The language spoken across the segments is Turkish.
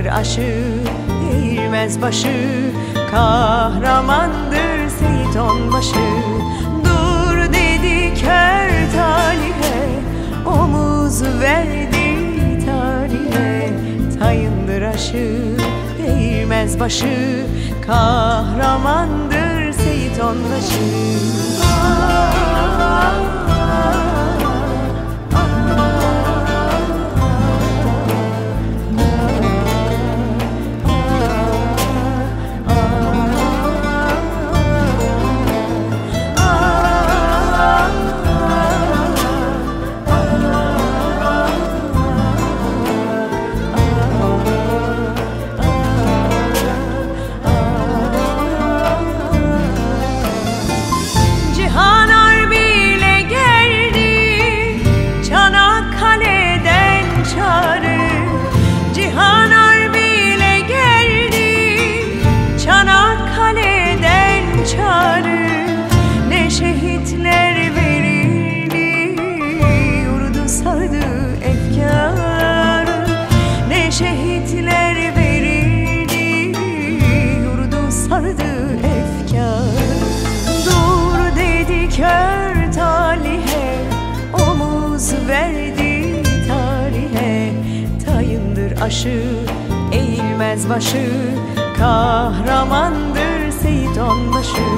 aşı, eğilmez başı, kahramandır Seyit Onbaşı. Dur dedi kör talihe, omuz verdi tarihe. Tayındır aşı, eğilmez başı, kahramandır Seyit Onbaşı. Şehitler verildi, yurdu sardı efkarı. Ne şehitler verildi, yurdu sardı efkarı. Dur dedi kör talihe, omuz verdi tarihe. Tayındır aşı, eğilmez başı, kahramandır Seyit Onbaşı.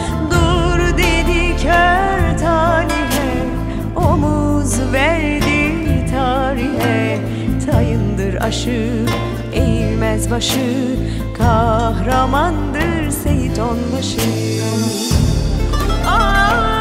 Kör talihe, omuz verdi tarihe. Tayındır aşı, eğilmez başı, kahramandır Seyit Onbaşı.